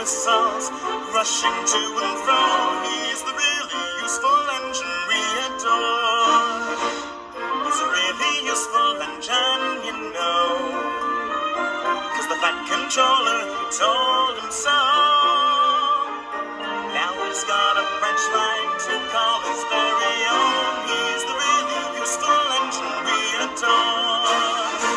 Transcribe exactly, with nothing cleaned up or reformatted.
missiles rushing to and fro. He's the really useful engine we adore. He's a really useful engine, you know, 'cause the Fat Controller, he told him so. Now he's got a French line to call his very own. He's the really useful engine we adore.